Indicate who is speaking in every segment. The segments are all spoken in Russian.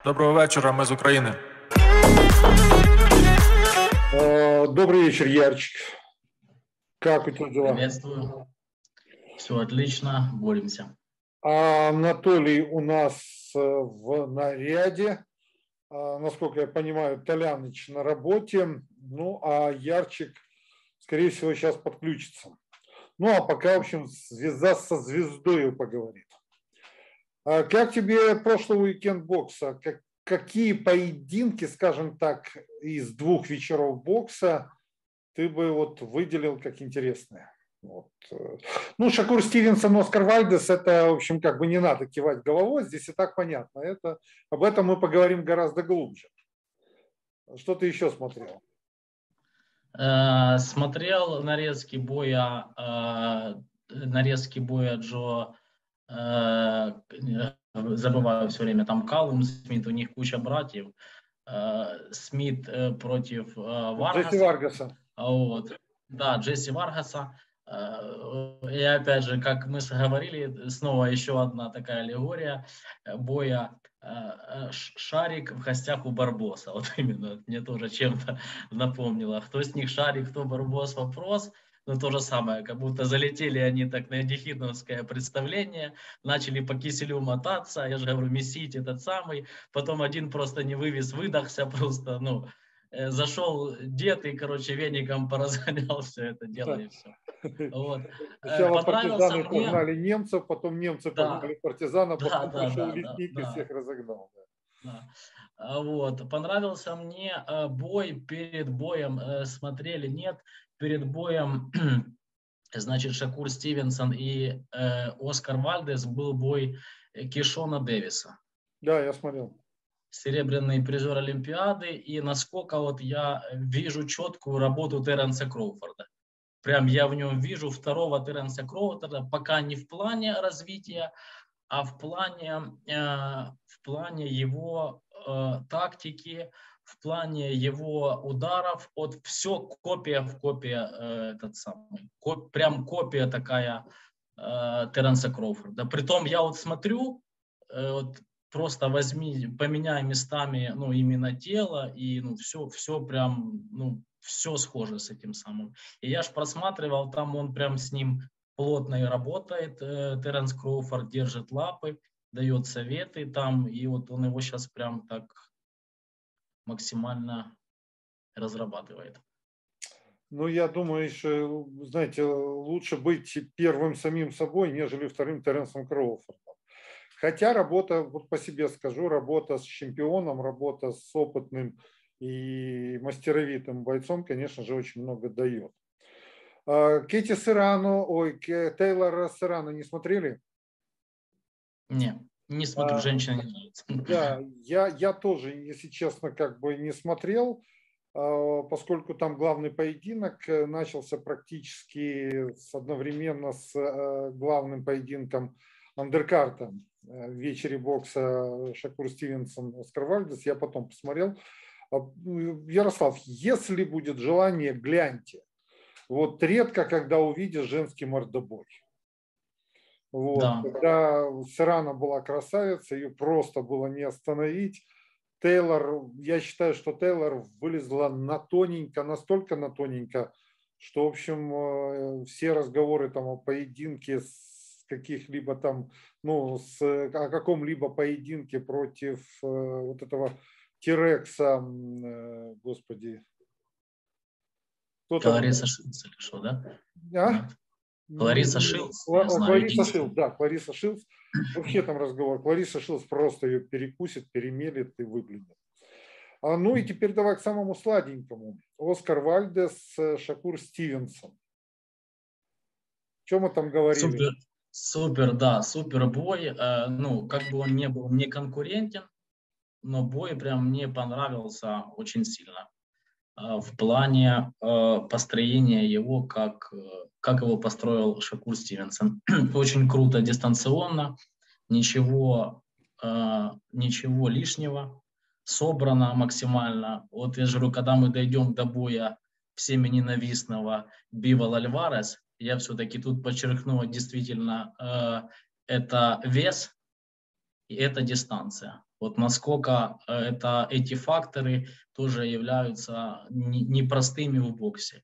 Speaker 1: Доброго вечора, ми з України.
Speaker 2: Добрый вечер, Ярчик. Как у тебя дела?
Speaker 3: Приветствую. Все отлично, боремся.
Speaker 2: Анатолий у нас в наряде. Насколько я понимаю, Толяныч на работе. Ну, а Ярчик, скорее всего, сейчас подключится. Ну, а пока, в общем, звезда со звездой поговорит. Как тебе прошлый уикенд бокса? Какие поединки, скажем так, из 2 вечеров бокса ты бы вот выделил как интересные? Вот. Ну, Шакур Стивенсон, Оскар Вальдес, это, в общем, как бы не надо кивать головой, здесь и так понятно. Об этом мы поговорим гораздо глубже. Что ты еще смотрел?
Speaker 3: Смотрел нарезки боя Джо, забываю все время, там Калум Смит, у них куча братьев. Смит против Варгаса.
Speaker 2: Джесси Варгаса.
Speaker 3: Вот. Да, Джесси Варгаса. И опять же, как мы говорили, снова еще одна такая аллегория боя Шарик в гостях у Барбоса. Вот именно, мне тоже чем-то напомнило. Кто с них Шарик, кто Барбос, вопрос. Но то же самое, как будто залетели они так на эдихидновское представление, начали по киселю мотаться, я же говорю, месить этот самый, потом один просто не вывез, выдохся просто, ну, зашел дед и, короче, веником поразгонял все это дело и все. Вот.
Speaker 2: Сначала партизаны погнали немцев, потом немцы погнали партизана, потом пришел лесник и всех разогнал.
Speaker 3: Да. Вот. Понравился мне бой перед боем, смотрели, нет, перед боем, значит, Шакур Стивенсон и Оскар Вальдес был бой Кишона Дэвиса.
Speaker 2: Да, я смотрел.
Speaker 3: Серебряный призер Олимпиады, и насколько вот я вижу четкую работу Терренса Кроуфорда. Прям я в нем вижу второго Терренса Кроуфорда, пока не в плане развития, а в плане его тактики, в плане его ударов. Вот все копия в копия, прям копия такая Терренса Кроуфорда. Притом я вот смотрю, вот просто поменяй местами, ну, именно тело, и ну, все прям, ну, все схоже с этим самым. И я ж просматривал, там он прям с ним плотно и работает, Терренс Кроуфорд держит лапы, дает советы там, и вот он его сейчас прям так максимально разрабатывает.
Speaker 2: Ну, я думаю, еще, знаете, лучше быть первым самим собой, нежели вторым Терренсом Кроуфордом. Хотя работа, вот по себе скажу, работа с чемпионом, работа с опытным и мастеровитым бойцом, конечно же, очень много дает. Кейти Серрано, Тейлора Серрано не смотрели?
Speaker 3: Не смотрю, женщина не нравится.
Speaker 2: Да, я тоже, если честно, как бы не смотрел, поскольку там главный поединок начался практически одновременно с главным поединком андеркарта в вечере бокса Шакур Стивенсон, Оскар Вальдес. Я потом посмотрел. Ярослав, если будет желание, гляньте. Вот редко, когда увидишь женский мордобой. Вот. Да. Когда Серрано была красавица, ее просто было не остановить. Тейлор, я считаю, что Тейлор вылезла на тоненько, настолько на тоненько, что, в общем, все разговоры там о поединке с каких-либо там, ну, о каком-либо поединке против вот этого Тирекса, господи.
Speaker 3: Клариса Шилдс или что, да? Клариса Шилдс.
Speaker 2: Клариса Шилдс, да, Клариса Шилдс. Вообще там разговор. Клариса Шилдс просто ее перекусит, перемелет и выглядит. Ну и теперь давай к самому сладенькому. Оскар Вальдес, Шакур Стивенсон. Что мы там говорили?
Speaker 3: Супер бой. Ну, как бы он не был не конкурентен, но бой прям мне понравился очень сильно. В плане построения его, как его построил Шакур Стивенсон. Очень круто дистанционно, ничего лишнего, собрано максимально. Вот я же говорю, когда мы дойдем до боя всеми ненавистного Бивол Альварес, я все-таки тут подчеркну, действительно, это вес и это дистанция. Вот насколько эти факторы тоже являются непростыми в боксе.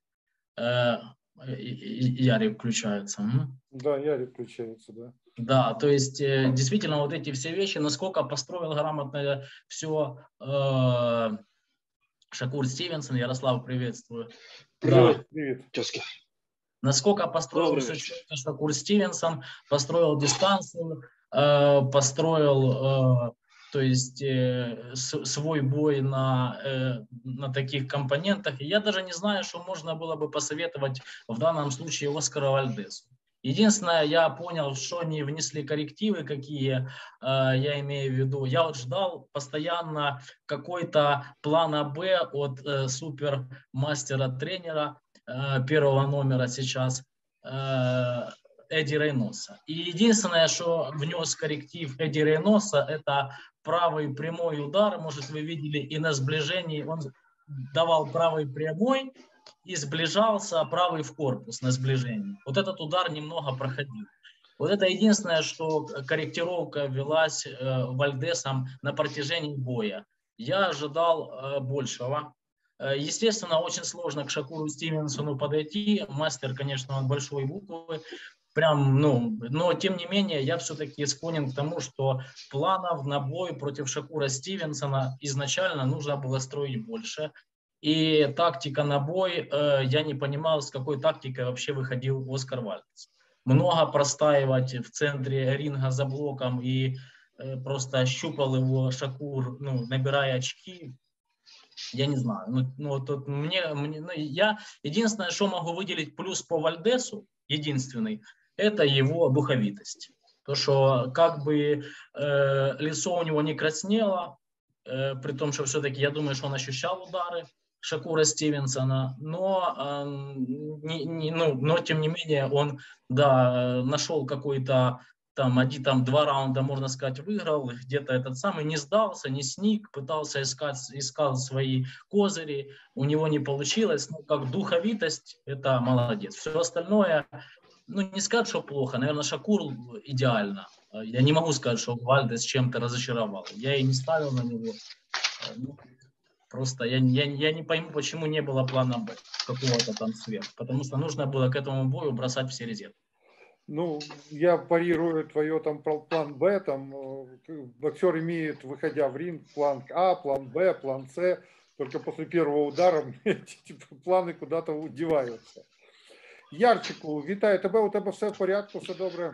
Speaker 3: Ярик включается.
Speaker 2: Да, Ярик включается, да.
Speaker 3: Да, то есть действительно вот эти все вещи, насколько построил грамотно все Шакур Стивенсон. Ярослав, приветствую.
Speaker 1: Привет.
Speaker 3: Да.
Speaker 2: Привет.
Speaker 3: Насколько построил все четко Шакур Стивенсон, построил дистанцию, построил то есть свой бой на таких компонентах. И я даже не знаю, что можно было бы посоветовать в данном случае Оскару Вальдесу. Единственное, я понял, что они внесли коррективы, какие я имею в виду. Я вот ждал постоянно какой-то плана Б от супермастера-тренера первого номера сейчас Эдди Рейноса. И единственное, что внес корректив Эдди Рейноса, это правый прямой удар. Может, вы видели, и на сближении он давал правый прямой и сближался правый в корпус на сближении. Вот этот удар немного проходил. Вот это единственное, что корректировка велась Вальдесом на протяжении боя. Я ожидал большего. Естественно, очень сложно к Шакуру Стивенсону подойти. Мастер, конечно, он большой буквы. Прям, но тем не менее, я все-таки склонен к тому, что планов на бой против Шакура Стивенсона изначально нужно было строить больше. И тактика на бой, я не понимал, с какой тактикой вообще выходил Оскар Вальдес. Много простаивать в центре ринга за блоком и просто щупал его Шакур, набирая очки. Я не знаю. Тут я единственное, что могу выделить плюс по Вальдесу, единственный, это его духовитость. То, что как бы лицо у него не краснело, при том, что все-таки я думаю, что он ощущал удары Шакура Стивенсона, но тем не менее он, нашел какой-то два раунда, можно сказать, выиграл, где-то этот самый не сдался, не сник, пытался искал свои козыри, у него не получилось, как духовитость, это молодец. Все остальное, не сказать, что плохо, наверное, Шакур идеально. Я не могу сказать, что Вальдес чем-то разочаровал. Я и не ставил на него. Просто я не пойму, почему не было плана Б какого-то там сверху. Потому что нужно было к этому бою бросать все резервы.
Speaker 2: Я парирую твое план Б, боксер имеет, выходя в ринг, план А, план Б, план С, только после первого удара эти планы куда-то удеваются. Ярчику, вітаю тебе, у тебе все в порядку, все добре?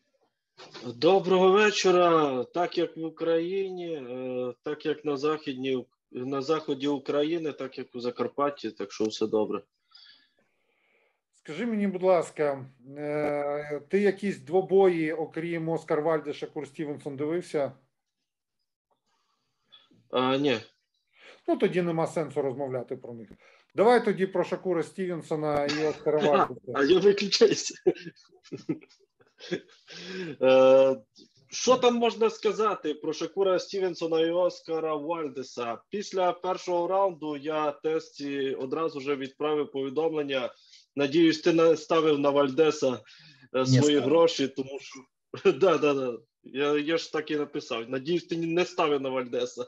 Speaker 1: Доброго вечора. Так як в Україні, так як на заході України, так як у Закарпатті, так що все добре.
Speaker 2: Скажи мені, будь ласка, ти якісь двобої, окрім Оскар Вальдес, Шакур Стівенсон, дивився?
Speaker 1: Ні.
Speaker 2: Тоді нема сенсу розмовляти про них. Давай тоді про Шакура Стівенсона і Оскара Вальдеса.
Speaker 1: А я виключаюся. Що там можна сказати про Шакура Стівенсона і Оскара Вальдеса? Після першого раунду я Тесті одразу вже відправив повідомлення. Надіюсь, ти не ставив на Вальдеса свої гроші, тому що... Да. Я ж так і написав. Надіюсь, ти не ставив на Вальдеса.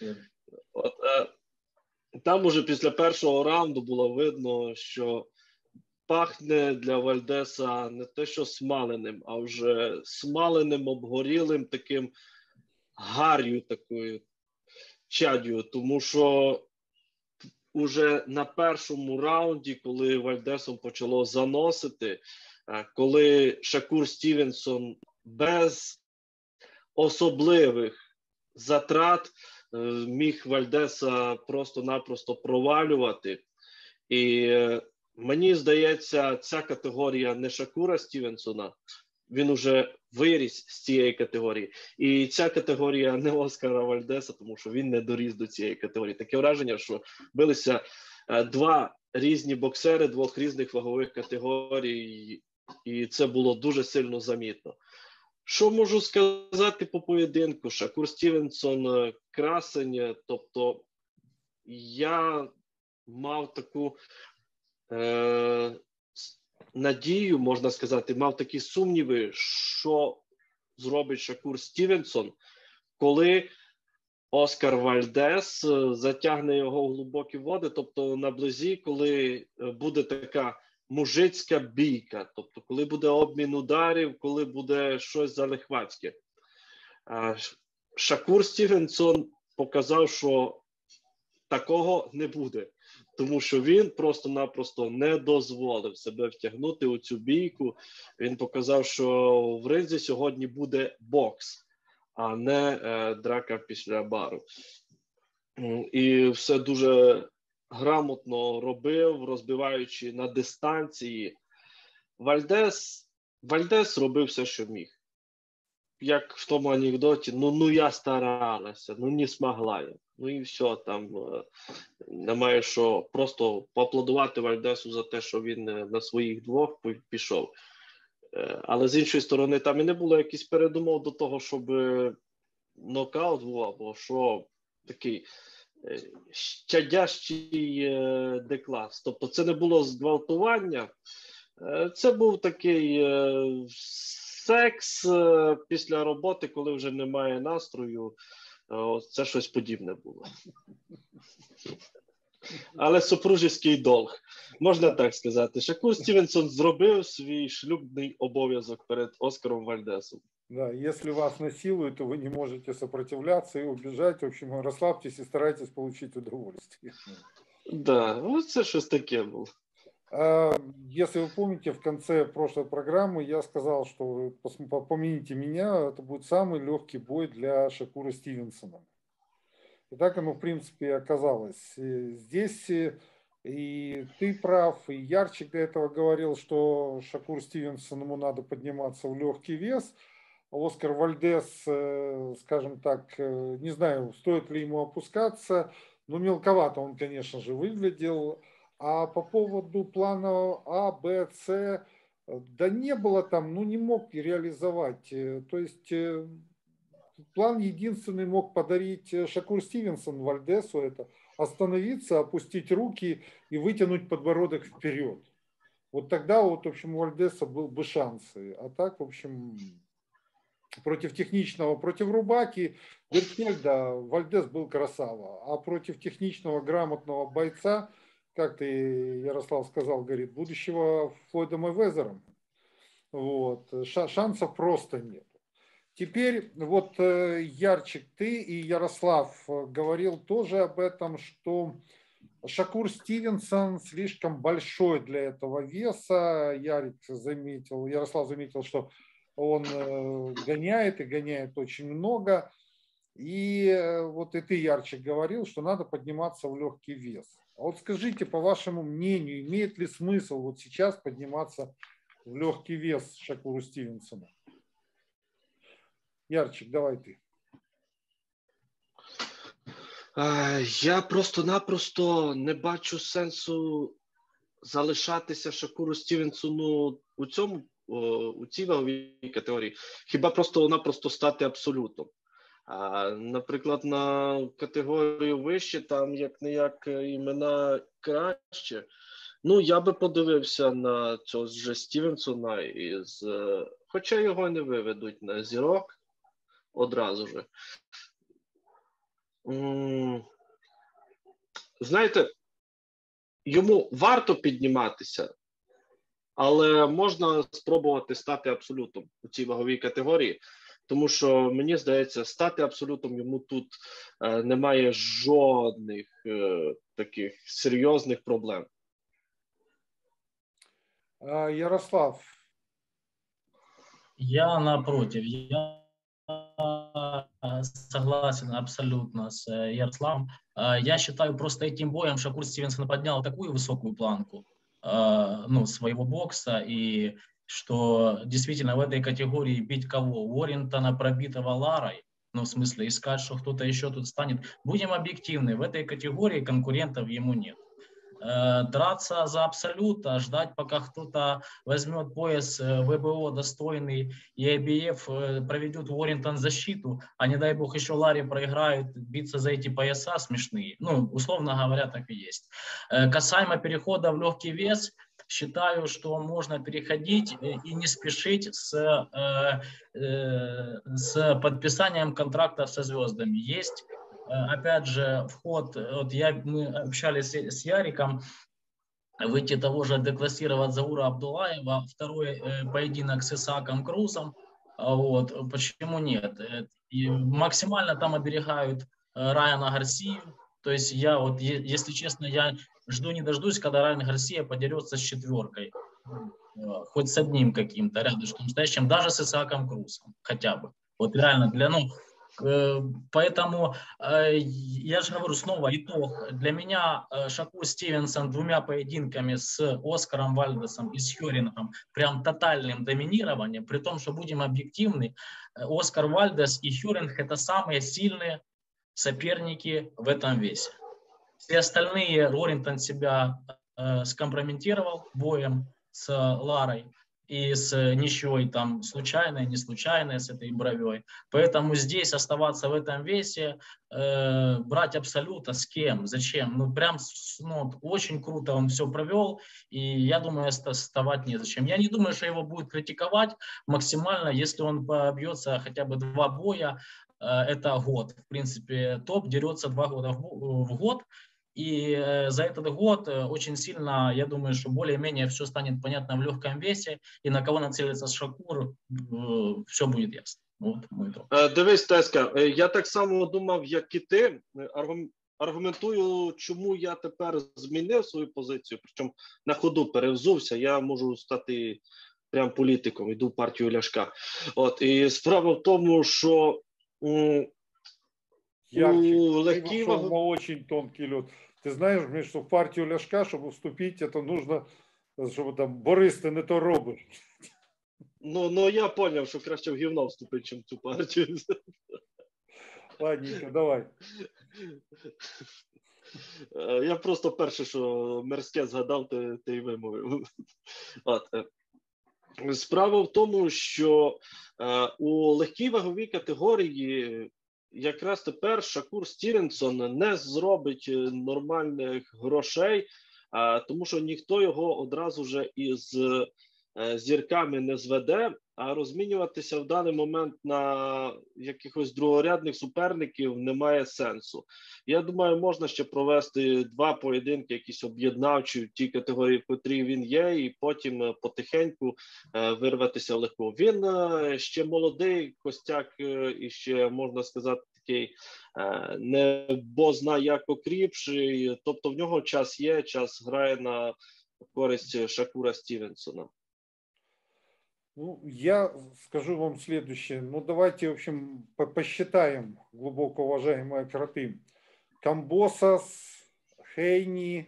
Speaker 1: Там уже після першого раунду було видно, що пахне для Вальдеса не те, що смаленим, а вже смаленим, обгорілим таким гар'ю, такою чадю. Тому що уже на першому раунді, коли Вальдесом почало заносити, коли Шакур Стівенсон без особливих затрат міг Вальдеса просто-напросто провалювати. І мені здається, ця категорія не Шакура Стівенсона, він уже виріс з цієї категорії. І ця категорія не Оскара Вальдеса, тому що він не доріс до цієї категорії. Таке враження, що билися два різні боксери двох різних вагових категорій, і це було дуже сильно замітно. Що можу сказати по поєдинку? Шакур Стівенсон красень, тобто я мав таку надію, можна сказати, мав такі сумніви, що зробить Шакур Стівенсон, коли Оскар Вальдес затягне його в глибокі води, тобто наблизі, коли буде така мужицька бійка, тобто коли буде обмін ударів, коли буде щось залихватське. Шакур Стівенсон показав, що такого не буде, тому що він просто-напросто не дозволив себе втягнути у цю бійку. Він показав, що в ринзі сьогодні буде бокс, а не драка після бару. І все дуже грамотно робив, розбиваючи на дистанції. Вальдес робив все, що міг. Як в тому анекдоті, ну я старалася, ну не змогла я. Ну і все, там немає що просто поаплодувати Вальдесу за те, що він на своїх двох пішов. Але з іншої сторони, там і не було якихось передумов до того, щоб нокаут був, або що такий щадящий деклас. Тобто це не було зґвалтування, це був такий секс після роботи, коли вже немає настрою. Це щось подібне було. Але супружеський долг, можна так сказати. Шакур Стівенсон зробив свій шлюбний обов'язок перед Оскаром Вальдесом.
Speaker 2: Да, если вас насилуют, то вы не можете сопротивляться и убежать. В общем, расслабьтесь и старайтесь получить удовольствие.
Speaker 1: Да, вот це щось таке було.
Speaker 2: Если вы помните, в конце прошлой программы я сказал, что помяните меня, это будет самый легкий бой для Шакура Стивенсона. И так оно, в принципе, оказалось. Здесь и ты прав, и Ярчик до этого говорил, что Шакур Стивенсон, ему надо подниматься в легкий вес. Оскар Вальдес, скажем так, не знаю, стоит ли ему опускаться, но мелковато он, конечно же, выглядел. А по поводу плана А, Б, С, да не было там, ну не мог реализовать. То есть план единственный мог подарить Шакур Стивенсон Вальдесу, это остановиться, опустить руки и вытянуть подбородок вперед. Вот тогда вот, в общем, у Вальдеса был бы шансы. А так, в общем, против техничного, против Рубаки, да, Вальдес был красава. А против техничного, грамотного бойца, как ты, Ярослав, сказал, говорит, будущего Флойда Мейвезера, вот, шансов просто нет. Теперь вот Ярчик, ты и Ярослав говорил тоже об этом, что Шакур Стивенсон слишком большой для этого веса. Ярослав заметил, что он гоняет и гоняет очень много. И вот и ты, Ярчик, говорил, что надо подниматься в легкий вес. А вот скажите, по вашему мнению, имеет ли смысл вот сейчас подниматься в легкий вес Шакуру Стивенсону? Ярчик, давай ты.
Speaker 1: Я просто-напросто не бачу сенсу залишатися Шакуру Стівенсону у цій ваговій категорії. Хіба просто-напросто стати абсолютом. Наприклад, на категорію вище, там як-не-як імена краще. Ну, я би подивився на цього ж Стівенсона, хоча його не виведуть на зірок одразу ж. Знаєте, йому варто підніматися, але можна спробувати стати абсолютом у цій ваговій категорії, тому що, мені здається, стати абсолютом йому тут немає жодних таких серйозних проблем.
Speaker 2: Ярослав.
Speaker 3: Я напротив, я согласен абсолютно с Ярославом. Я считаю, просто этим боем Шакур Стивенсон поднял такую высокую планку своего бокса, и что действительно в этой категории бить кого? Уоррингтона, пробитого Ларой, в смысле искать, что кто-то еще тут станет. Будем объективны, в этой категории конкурентов ему нет. Драться за абсолют, ждать, пока кто-то возьмет пояс ВБО достойный и IBF проведет Уоррингтон защиту, а не дай бог еще Ларри проиграет, биться за эти пояса смешные. Условно говоря, так и есть. Касаемо перехода в легкий вес, считаю, что можно переходить и не спешить с подписанием контрактов со звездами. Есть опять же, вход, вот мы общались с Яриком, выйти того же деклассировать Заура Абдулаева, второй поединок с Исааком Крузом, вот, почему нет? И максимально там оберегают Райана Гарсию, то есть я вот, если честно, я жду не дождусь, когда Райан Гарсия подерется с четверкой, хоть с одним каким-то рядышком стоящим, даже с Исааком Крузом, хотя бы. Вот реально, поэтому я же говорю снова итог. Для меня Шакур Стивенсон двумя поединками с Оскаром Вальдесом и с Хёрингом прям тотальным доминированием, при том, что будем объективны, Оскар Вальдес и Хёринг это самые сильные соперники в этом весе. Все остальные, Роринтон себя скомпрометировал боем с Ларой и с ничьей там случайной, не случайной, с этой бровей. Поэтому здесь оставаться в этом весе, брать абсолюта с кем, зачем? Ну прям очень круто он все провел, и я думаю, оставать незачем. Я не думаю, что его будут критиковать максимально, если он побьется хотя бы 2 боя, это год. В принципе, топ дерется 2 года в год. И за этот год очень сильно, я думаю, что более-менее все станет понятно в легком весе, і на кого націлиться Шакур, все буде ясно. От мой итог.
Speaker 1: Дивись, Теска, я так само думав, як і ти. Аргументую, чому я тепер змінив свою позицію, причому на ходу перевзувся, я можу стати прям політиком, йду в партію Ляшка. От, і справа в тому, що
Speaker 2: Ярчик, на очень тонкий лед. Ты знаешь, что в партию Ляшка, чтобы вступить, это нужно, чтобы там, Борис, ты не то робиш.
Speaker 1: Ну, я поняв, що краще в гівно вступити, чим в цю партію.
Speaker 2: Ладненько, давай.
Speaker 1: Я просто перше, що мерзке згадав, ти й вимовив. От. Справа в тому, що у легкій ваговій категорії якраз тепер Шакур Стівенсон не зробить нормальних грошей, тому що ніхто його одразу же із зірками не зведе, а розмінюватися в даний момент на якихось другорядних суперників немає сенсу. Я думаю, можна ще провести 2 поєдинки, якісь об'єднавчі в тій категорії, в котрій він є, і потім потихеньку вирватися в легку. Він ще молодий костяк, і ще, можна сказати, такий не бозна як окріпший, тобто в нього час є, час грає на користь Шакура Стівенсона.
Speaker 2: Ну, я скажу вам следующее. Ну, давайте, в общем, посчитаем, глубоко уважаемые кроты. Камбосас, Хейни,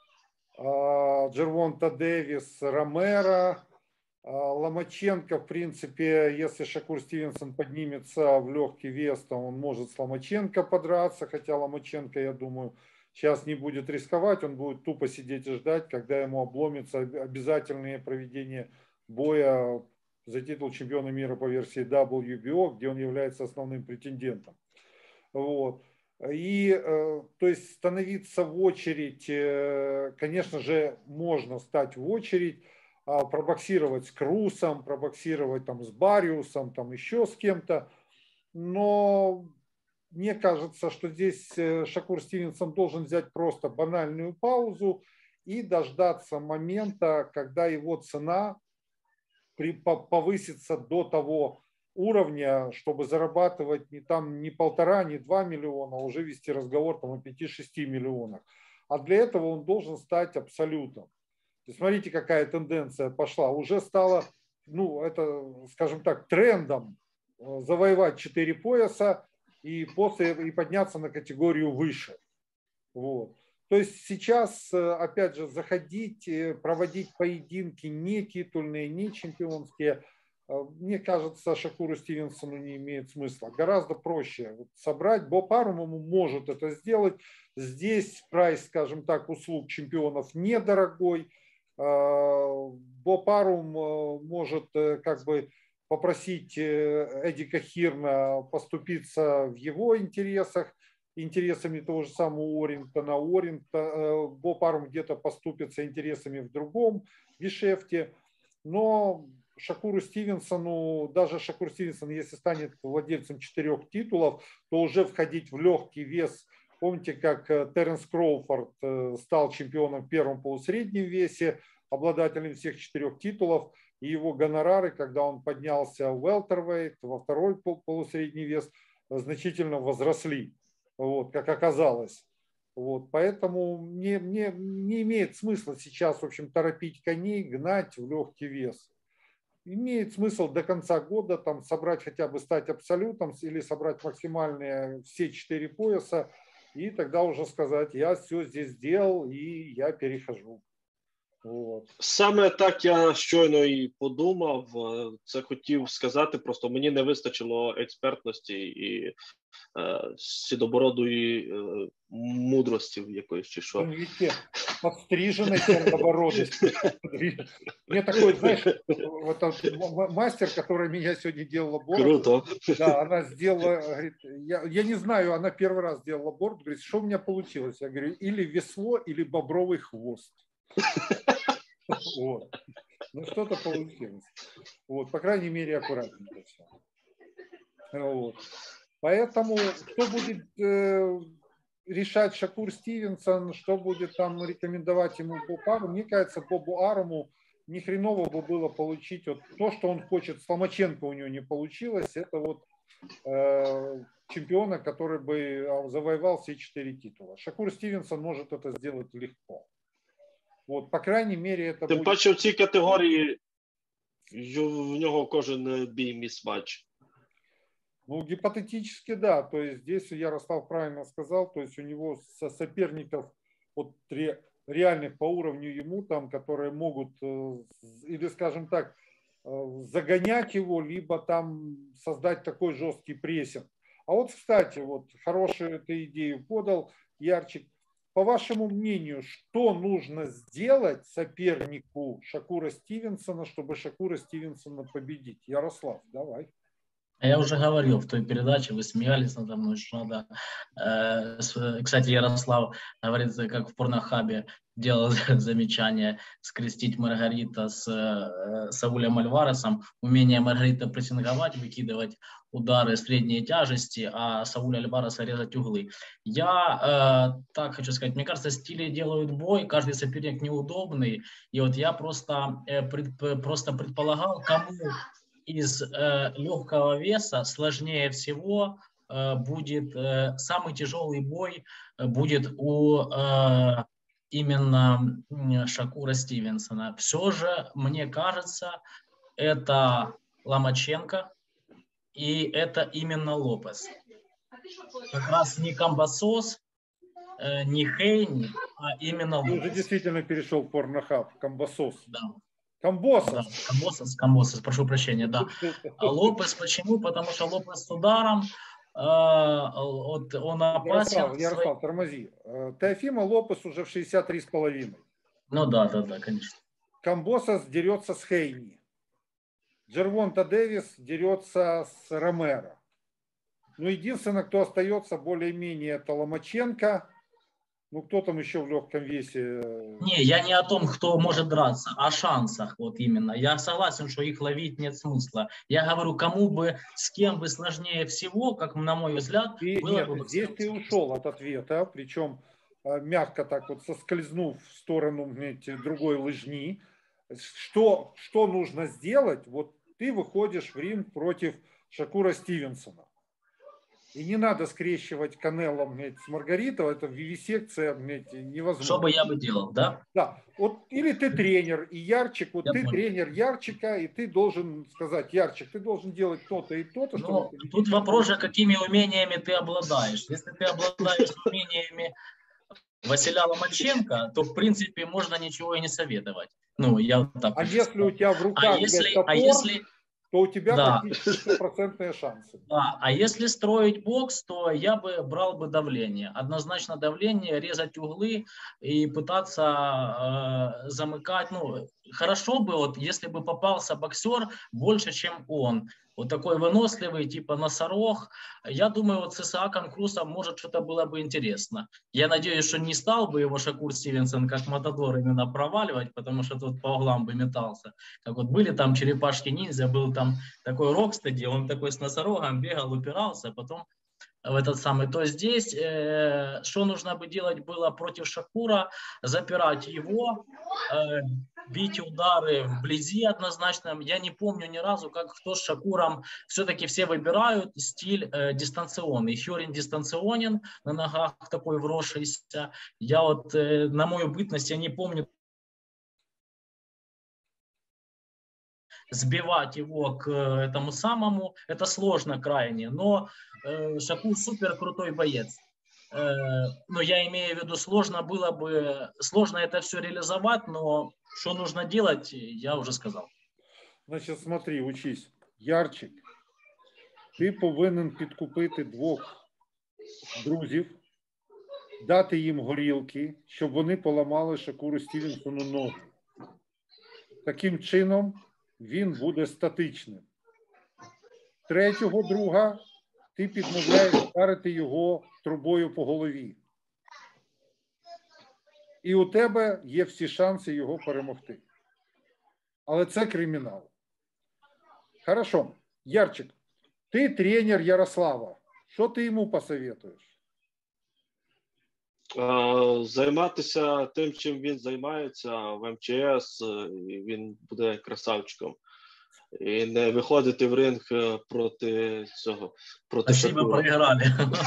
Speaker 2: Джервонта Дэвис, Ромеро, Ломаченко, в принципе, если Шакур Стивенсон поднимется в легкий вес, то он может с Ломаченко подраться, хотя Ломаченко, я думаю, сейчас не будет рисковать, он будет тупо сидеть и ждать, когда ему обломится обязательное проведение боя за титул чемпиона мира по версии WBO, где он является основным претендентом. Вот. И, то есть, становиться в очередь, конечно же, можно стать в очередь, пробоксировать с Крусом, пробоксировать там с Бариусом, там еще с кем-то, но мне кажется, что здесь Шакур Стивенсон должен взять просто банальную паузу и дождаться момента, когда его цена повысится до того уровня, чтобы зарабатывать не 1,5, не 2 миллиона, а уже вести разговор там, о 5-6 миллионах. А для этого он должен стать абсолютом. Смотрите, какая тенденция пошла. Уже стало, ну, это, скажем так, трендом завоевать 4 пояса и подняться на категорию выше. Вот. То есть сейчас, опять же, заходить, проводить поединки не титульные, не чемпионские, мне кажется, Шакуру Стивенсону не имеет смысла. Гораздо проще собрать. Боб Арум может это сделать. Здесь прайс, скажем так, услуг чемпионов недорогой. Боб Арум может как бы попросить Эдика Хирна поступиться в его интересах, интересами того же самого Орингтона. Боб Арум где-то поступится интересами в другом гешефте. Но Шакуру Стивенсону, даже Шакур Стивенсон, если станет владельцем 4 титулов, то уже входить в легкий вес. Помните, как Теренс Кроуфорд стал чемпионом в первом полусреднем весе, обладателем всех 4 титулов, и его гонорары, когда он поднялся в welterweight, во второй полусредний вес, значительно возросли, вот, как оказалось. Вот, поэтому не имеет смысла сейчас, в общем, торопить коней, гнать в легкий вес. Имеет смысл до конца года там собрать, хотя бы стать абсолютом или собрать максимальные все 4 пояса, и тогда уже сказать, я все здесь сделал і я перехожу. От.
Speaker 1: Саме так я щойно і подумав. Це хотів сказати, просто мені не вистачило експертності і сідобородої мудрості якоїсь чи що.
Speaker 2: Подстриженной чернобородости. Мне такой, знаешь, вот мастер, который меня сегодня делала бороду.
Speaker 1: Круто.
Speaker 2: Да, она сделала, говорит, я не знаю, она первый раз делала бороду, говорит, что у меня получилось? Я говорю, или весло, или бобровый хвост. Вот. Ну, что-то получилось. Вот, по крайней мере, аккуратненько все. Вот. Поэтому, что будет решать Шакур Стивенсон, что будет там рекомендовать ему Боб Арум, мне кажется, Бобу Аруму ни хреново бы было получить вот то, что он хочет. С Ломаченко у него не получилось. Это вот чемпиона, который бы завоевал все 4 титула. Шакур Стивенсон может это сделать легко. Вот, по крайней мере, это
Speaker 1: Тим паче в цій категорії в нього кожен бій міс-матч.
Speaker 2: Ну, гипотетически, да. То есть здесь Ярослав правильно сказал, то есть у него соперников вот реальных по уровню ему, там, которые могут, или, скажем так, загонять его, либо там создать такой жесткий прессинг. А вот, кстати, вот хорошую ты идею подал, Ярчик. По вашему мнению, что нужно сделать сопернику Шакура Стивенсона, чтобы Шакура Стивенсона победить? Ярослав, давай.
Speaker 3: Я уже говорил в той передаче, вы смеялись надо мной, что надо... Кстати, Ярослав говорит, как в Порнохабе делал замечание, скрестить Маргарита с Саулем Альваресом. Умение Маргарита прессинговать, выкидывать удары средней тяжести, а Сауля Альвареса резать углы. Я так хочу сказать, мне кажется, стили делают бой, каждый соперник неудобный. И вот я просто предполагал, кому из легкого веса сложнее всего будет самый тяжелый бой будет у именно Шакура Стивенсона. Все же, мне кажется, это Ломаченко и это именно Лопес. Как раз не Камбасос, не Хейни, а именно Лопес.
Speaker 2: Ты уже действительно перешел в Порнохаб, Камбасос.
Speaker 3: Да.
Speaker 2: Камбосос.
Speaker 3: Да, Камбосос, прошу прощения, да. А Лопес почему? Потому что Лопес с ударом, он опасен.
Speaker 2: Ярослав, тормози. Теофима Лопес уже в 63,5.
Speaker 3: Ну да, конечно.
Speaker 2: Камбосос дерется с Хейни. Джервонта Дэвис дерется с Ромеро. Ну, единственное, кто остается более-менее, это Ломаченко. Ну, кто там еще в легком весе?
Speaker 3: Не, я не о том, кто может драться, а о шансах вот именно. Я согласен, что их ловить нет смысла. Я говорю, кому бы, с кем бы сложнее всего, как на мой взгляд, было бы...
Speaker 2: Здесь ты ушел от ответа, причем мягко так вот соскользнув в сторону другой лыжни. Что нужно сделать? Вот ты выходишь в ринг против Шакура Стивенсона. И не надо скрещивать Канело с Маргаритовой, это вивисекция невозможно.
Speaker 3: Что бы я бы делал, да?
Speaker 2: Да. Вот, или ты тренер, и Ярчик, вот я ты понял. Тренер Ярчика, и ты должен сказать, Ярчик, ты должен делать то-то и то-то.
Speaker 3: Ну, тут вопрос же, какими умениями ты обладаешь. Если ты обладаешь умениями Василя Ломаченко, то в принципе можно ничего и не советовать. Ну, я так.
Speaker 2: А если у тебя в руках топор, то у тебя практически 100% шансы.
Speaker 3: Да, а если строить бокс, то я бы брал бы давление. Однозначно давление, резать углы и пытаться замыкать. Ну, хорошо бы, вот, если бы попался боксер больше, чем он. Вот такой выносливый, типа носорог. Я думаю, вот с Исааком Крусом может что-то было бы интересно. Я надеюсь, что не стал бы его Шакур Стивенсон как Матадор именно проваливать, потому что тут по углам бы метался. Как вот были там черепашки-ниндзя, был там такой Рокстеди, он такой с носорогом бегал, упирался, а потом в этот самый. То здесь, что нужно бы делать было против Шакура, запирать его, бить удары вблизи однозначно. Я не помню ни разу, как кто с Шакуром, все-таки все выбирают стиль дистанционный. Хёрин дистанционен, на ногах такой вросшийся. Я вот, на мою бытность, я не помню, сбивать его к этому самому, это сложно крайне, но Шакур супер крутой боец. Но я имею в виду, сложно было бы, сложно это все реализовать, но что нужно делать, я уже сказал.
Speaker 2: Значить, смотри, учись. Ярчик, ти повинен підкупити двох друзів, дати їм горілки, щоб вони поламали Шакуру Стівенсону ноги. Таким чином, він буде статичним. Третього друга ти підмовляєш вдарити його трубою по голові. І у тебе є всі шанси його перемогти. Але це кримінал. Хорошо. Ярчик, ти тренер Ярослава. Що ти йому посоветуєш?
Speaker 1: Займатися тим, чим він займається в МЧС, і він буде красавчиком. І не виходити в ринг проти цього. Проти
Speaker 3: Спасибо,
Speaker 1: Шакура.
Speaker 3: проіграли.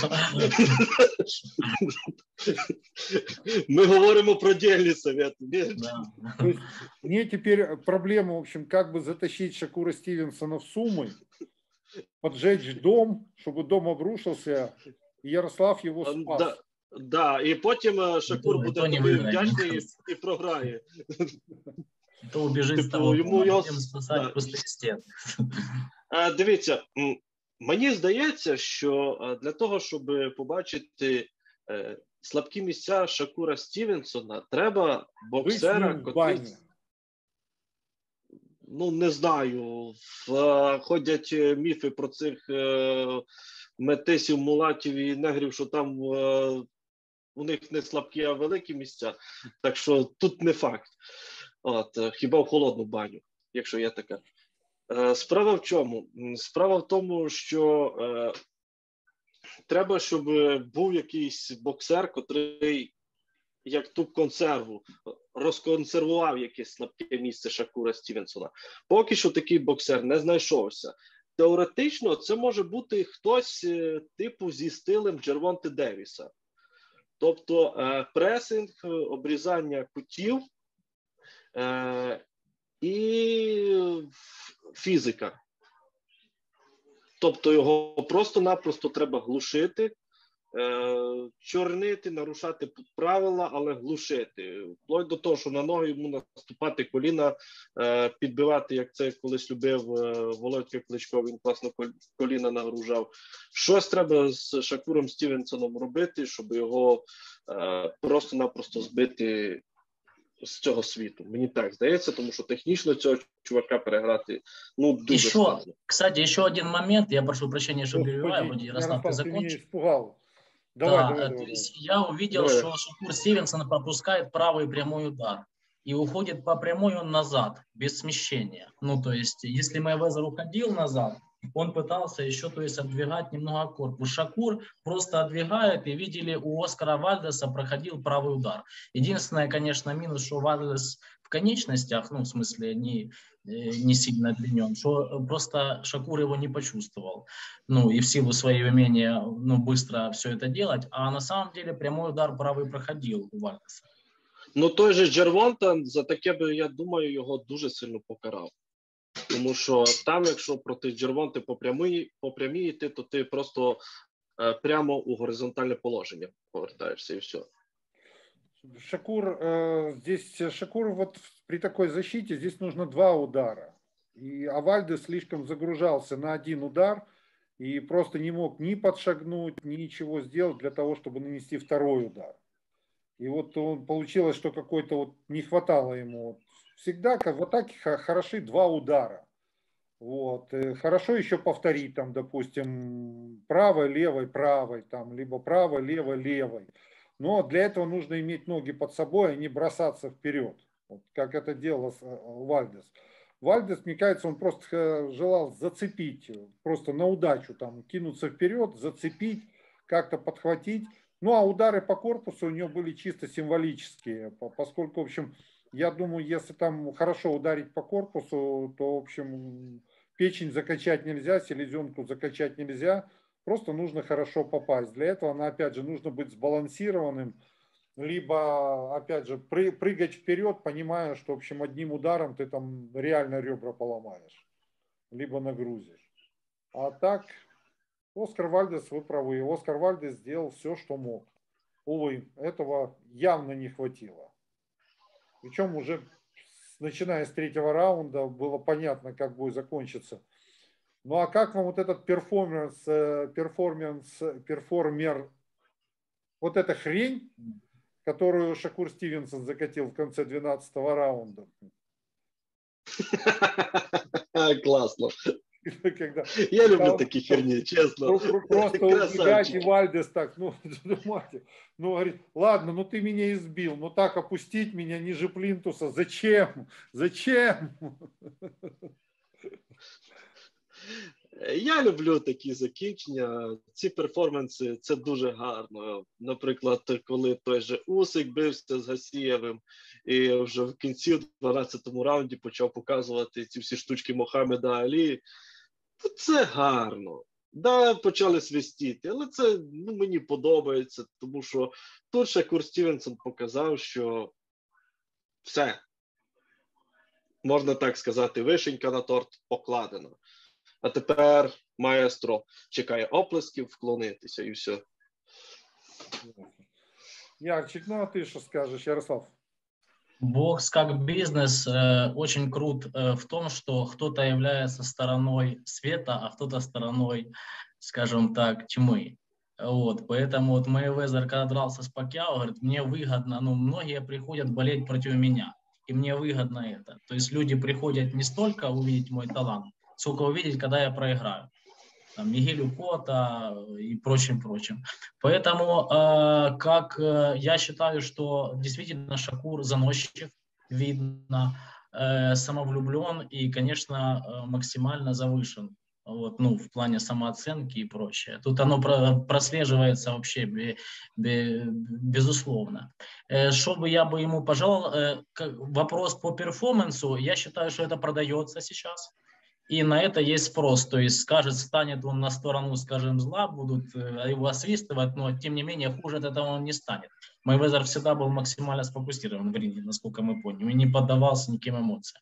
Speaker 1: Мы говорим про дельный совет.
Speaker 2: Да. То есть мне теперь проблема, в общем, как бы затащить Шакура Стивенсона в Сумы, поджечь дом, чтобы дом обрушился, и Ярослав его спас.
Speaker 1: Да, і потім Шакур буде тобі вдячний і програє.
Speaker 3: То убіжить з того, будемо спасати пустий стін.
Speaker 1: Дивіться, мені здається, що для того, щоб побачити слабкі місця Шакура Стівенсона, треба боксера, котрий, ну, не знаю, ходять міфи про цих метисів, мулатів і негрів, що там у них не слабкі, а великі місця. Так що тут не факт. Хіба в холодну баню, якщо є така. Справа в чому? Справа в тому, що треба, щоб був якийсь боксер, котрий, як ту консерву, розконсервував якесь слабке місце Шакура Стівенсона. Поки що такий боксер не знайшовся. Теоретично це може бути хтось типу зі стилем Джервонте Девіса. Тобто пресинг, обрізання кутів і фізика. Тобто його просто-напросто треба глушити, чорнити, нарушати правила, але глушити. Вплоть до того, що на ноги йому наступати коліна, підбивати, як це колись любив Володька Кличко, він класно коліна нагружав. Щось треба з Шакуром Стівенсоном робити, щоб його просто-напросто збити з цього світу. Мені так здається, тому що технічно цього чувака переграти, ну, дуже складно.
Speaker 3: Кстати, еще один момент, я прошу прощения, что перебиваю, Ярослав, ты закончишь?
Speaker 2: Давай.
Speaker 3: То есть я увидел, что Шакур Стивенсон пропускает правый прямой удар и уходит по прямой он назад, без смещения. Ну, то есть, если Мэйвезер уходил назад, он пытался еще, то есть, отдвигать немного корпус. Шакур просто отдвигает, и видели, у Оскара Вальдеса проходил правый удар. Единственное, конечно, минус, что Вальдес в конечностях, ну, в смысле, не сильно длинен, что просто Шакур его не почувствовал. Ну, и в силу своего умения, ну, быстро все это делать. А на самом деле прямой удар правый проходил у Вальдеса.
Speaker 1: Ну, той же Джервонта за таке би, я думаю, його дуже сильно покарав. Тому що там, якщо проти Джервонти по прямій йти, то ти просто прямо у горизонтальне положення повертаєшся і все.
Speaker 2: Шакур вот при такой защите здесь нужно 2 удара. А Вальдес слишком загружался на 1 удар и просто не мог ни подшагнуть, ничего сделать для того, чтобы нанести 2-й удар. И вот получилось, что какой-то вот не хватало ему. Всегда в атаке хороши 2 удара. Вот. Хорошо еще повторить, там, допустим, правой, левой, правой, там, либо правой, левой, левой. Но для этого нужно иметь ноги под собой, а не бросаться вперед, вот, как это делал Вальдес. Вальдес, мне кажется, он просто желал зацепить, просто на удачу, там, кинуться вперед, зацепить, как-то подхватить. Ну, а удары по корпусу у него были чисто символические, поскольку, в общем, я думаю, если там хорошо ударить по корпусу, то, в общем, печень закачать нельзя, селезенку закачать нельзя. Просто нужно хорошо попасть. Для этого, опять же, нужно быть сбалансированным, либо, опять же, прыгать вперед, понимая, что, в общем, одним ударом ты там реально ребра поломаешь, либо нагрузишь. А так, Оскар Вальдес, вы правы, Оскар Вальдес сделал все, что мог. Увы, этого явно не хватило. Причем уже начиная с третьего раунда было понятно, как будет закончиться. Ну а как вам вот этот перформер, вот эта хрень, которую Шакур Стивенсон закатил в конце 12-го раунда?
Speaker 1: Классно.
Speaker 2: Когда,
Speaker 1: Я люблю такие херни, честно.
Speaker 2: Просто убегать, и Вальдес так, ну, думайте, ну, говорит, ладно, ну ты меня избил, но так опустить меня ниже плинтуса, зачем? Зачем?
Speaker 1: Я люблю такі закінчення. Ці перформанси це дуже гарно. Наприклад, коли той же Усик бився з Гасієвим і вже в кінці, в 12-му раунді, почав показувати ці всі штучки Мохаммеда Алі. Це гарно. Да, почали свистіти, але це мені подобається, тому що тут Шакур Стівенсон показав, що все, можна так сказати, вишенька на торт покладена. А тепер маестро чекає оплесків, вклонитися і все.
Speaker 2: Ярчик, ну а ты что скажешь, Ярослав?
Speaker 3: Бокс как бизнес очень крут в том, что кто-то является стороной света, а кто-то стороной, скажем так, тьмы. Вот, поэтому вот Мэйвезер, когда дрался с Пакьяо, говорит, мне выгодно, ну, многие приходят болеть против меня, и мне выгодно это. То есть люди приходят не столько увидеть мой талант, сколько увидеть, когда я проиграю. Там, Мигелю Кота и прочим. Поэтому я считаю, что действительно Шакур заносчив, видно, самовлюблен и, конечно, максимально завышен. Вот, ну, в плане самооценки и прочее. Тут оно прослеживается вообще безусловно. Что бы я бы ему пожелал? Вопрос по перформансу, я считаю, что это продается сейчас. И на это есть спрос, то есть скажет, станет он на сторону, скажем, зла, будут его освистывать, но тем не менее хуже от этого он не станет. Мэйвезер всегда был максимально сфокусирован в ринге, насколько мы поняли, и не поддавался никаким эмоциям.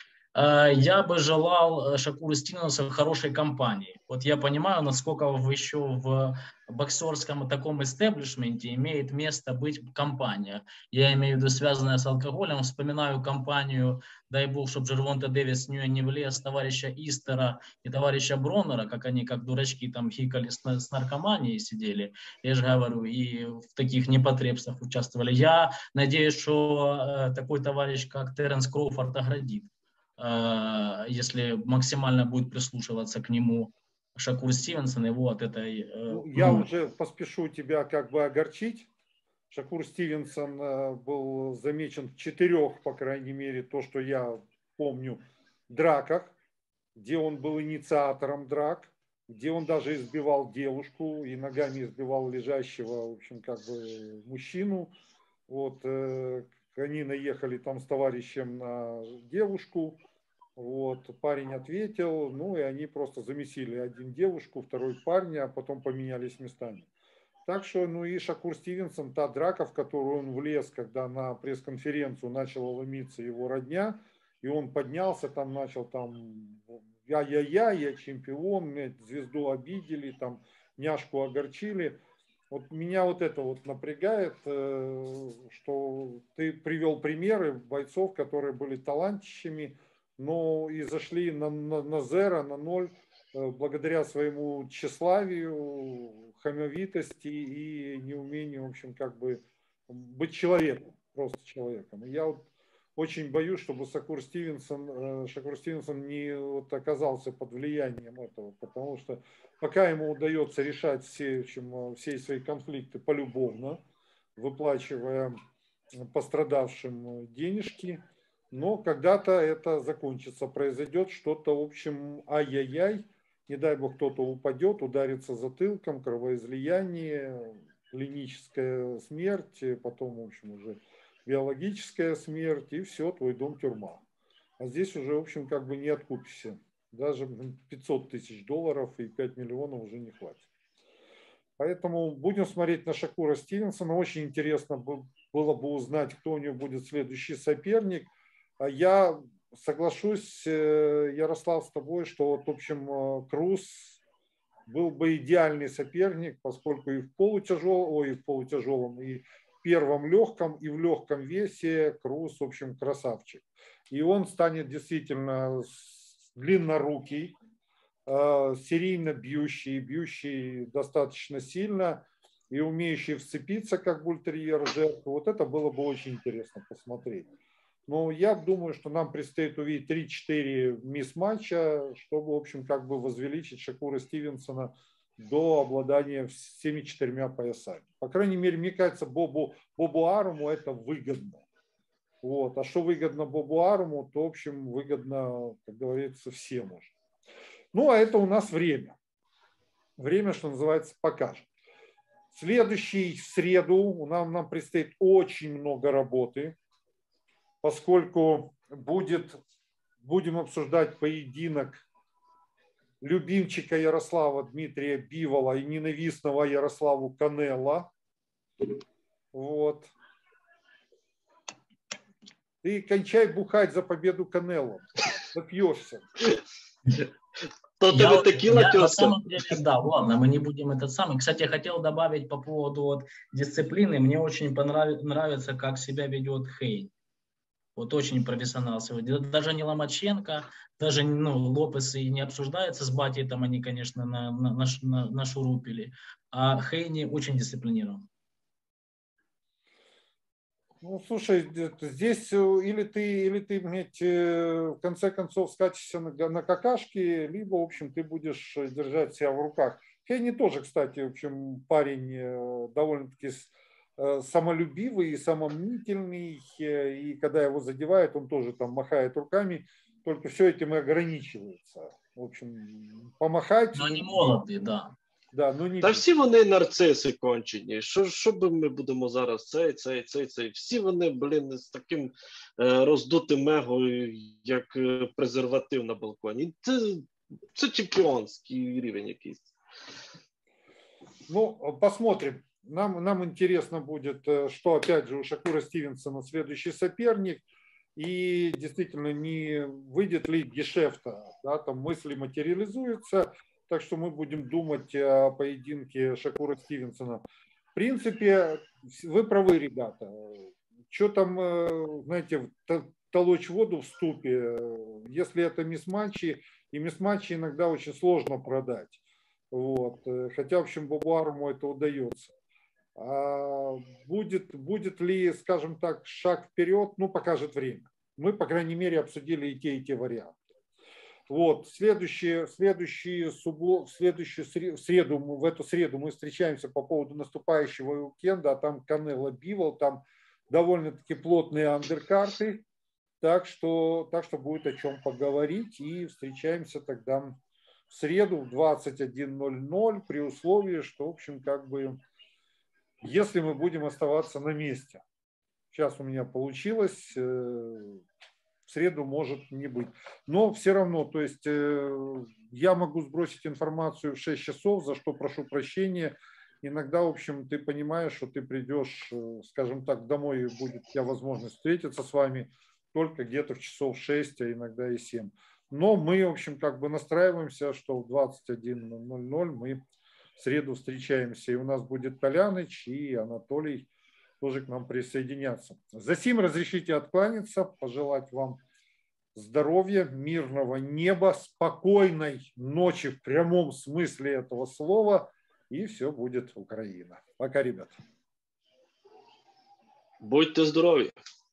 Speaker 3: Я бы желал Шакуру Стивенсону хорошей компании. Вот я понимаю, насколько еще в боксерском таком истеблишменте имеет место быть компания. Я имею в виду связанная с алкоголем. Вспоминаю компанию, дай бог, чтобы Джервонта Дэвис в нее не влез, товарища Истера и товарища Броннера, как они, как дурачки, там хикали с наркоманией сидели. Я же говорю, и в таких непотребствах участвовали. Я надеюсь, что такой товарищ, как Теренс Кроуфорд, оградит, если максимально будет прислушиваться к нему Шакур Стивенсон, его от этой...
Speaker 2: Я уже поспешу тебя как бы огорчить. Шакур Стивенсон был замечен в 4, по крайней мере, то, что я помню, драках, где он был инициатором драк, где он даже избивал девушку и ногами избивал лежащего, в общем, как бы мужчину. Вот, они наехали там с товарищем на девушку, вот, парень ответил, ну и они просто замесили, один девушку, второй парня, а потом поменялись местами. Так что, ну и Шакур Стивенсон, та драка, в которую он влез, когда на пресс-конференцию начала ломиться его родня, и он поднялся, там начал там, я чемпион, звезду обидели, там няшку огорчили. Вот меня вот это вот напрягает, что ты привел примеры бойцов, которые были талантищами, но и зашли на зеро, на ноль, благодаря своему тщеславию, хамовитости и неумению, в общем, как бы быть человеком, просто человеком. И я вот очень боюсь, чтобы Шакур Стивенсон не вот оказался под влиянием этого, потому что пока ему удается решать все свои конфликты полюбовно, выплачивая пострадавшим денежки, но когда-то это закончится, произойдет что-то, в общем, ай-яй-яй, не дай бог кто-то упадет, ударится затылком, кровоизлияние, клиническая смерть, потом, в общем, уже биологическая смерть, и все, твой дом тюрьма. А здесь уже, в общем, как бы не откупишься. Даже 500 тысяч долларов и 5 миллионов уже не хватит. Поэтому будем смотреть на Шакура Стивенсона. Очень интересно было бы узнать, кто у него будет следующий соперник. Я соглашусь, Ярослав, с тобой, что, в общем, Круз был бы идеальный соперник, поскольку и в полутяжелом, и в первом легком, и в легком весе Круз, в общем, красавчик. И он станет действительно длиннорукий, серийно бьющий достаточно сильно и умеющий вцепиться, как бультерьер жертву. Вот это было бы очень интересно посмотреть. Но я думаю, что нам предстоит увидеть 3-4 мисс-матча, чтобы, в общем, как бы возвеличить Шакура Стивенсона до обладания всеми 4 поясами. По крайней мере, мне кажется, Бобу Аруму это выгодно. Вот. А что выгодно Бобу Аруму, то, в общем, выгодно, как говорится, всем уже. Ну, а это у нас время. Время, что называется, покажет. Следующий в среду нам предстоит очень много работы, поскольку будем обсуждать поединок любимчика Ярослава Дмитрия Бивола и ненавистного Ярославу Канело. Вот. Ты кончай бухать за победу Канело. Напьешься.
Speaker 3: На самом деле, да, ладно, мы не будем этот самый. Кстати, я хотел добавить по поводу вот дисциплины. Мне очень нравится, как себя ведет Хейн. Вот очень профессионал сегодня. Даже не Ломаченко, даже Лопес и не обсуждается с Батей, там они, конечно, нашурупили. А Хейни очень дисциплинирован.
Speaker 2: Ну, слушай, здесь или ты в конце концов скачешься на какашки, либо, в общем, ты будешь держать себя в руках. Хейни тоже, кстати, в общем, парень довольно-таки самолюбивый и самомнительный, и когда его задевают, он тоже там махает руками, только все этим и ограничивается. В общем, помахать...
Speaker 3: Но они молоді, да.
Speaker 2: Да, ну не
Speaker 1: Та всі вони нарциси кончені. Що би ми будемо зараз цей. Всі вони, блін, з таким роздутим его, як презерватив на балконі. Це чемпіонський рівень якийсь.
Speaker 2: Ну, посмотрим. Нам интересно будет, что опять же у Шакура Стивенсона следующий соперник. И действительно, не выйдет ли гешефта. Да, там мысли материализуются. Так что мы будем думать о поединке Шакура Стивенсона. В принципе, вы правы, ребята. Что там, знаете, толочь воду в ступе, если это мисс-матчи, и мисс-матчи иногда очень сложно продать. Вот. Хотя, в общем, Бобу Аруму это удается. Будет ли, скажем так, шаг вперед, ну, покажет время. Мы, по крайней мере, обсудили и те варианты. Вот, в эту среду мы встречаемся по поводу наступающего уикенда, а там Канело Бивол, там довольно-таки плотные андеркарты, так что будет о чем поговорить, и встречаемся тогда в среду в 21:00 при условии, что, в общем, как бы, если мы будем оставаться на месте. Сейчас у меня получилось, в среду может не быть. Но все равно, то есть я могу сбросить информацию в 6 часов, за что прошу прощения. Иногда, в общем, ты понимаешь, что ты придешь, скажем так, домой, и будет у тебя возможность встретиться с вами только где-то в часов 6, а иногда и 7. Но мы, в общем, как бы настраиваемся, что в 21:00 мы в среду встречаемся. И у нас будет Толяныч и Анатолий тоже к нам присоединятся. Засим разрешите откланяться, пожелать вам здоровья, мирного неба, спокойной ночи в прямом смысле этого слова, и все будет Украина. Пока, ребят.
Speaker 1: Будьте здорові.